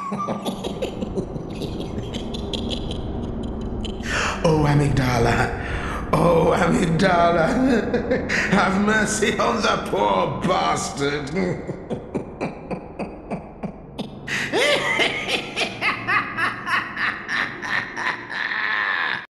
Oh, Amygdala. Oh, Amygdala. Have mercy on the poor bastard.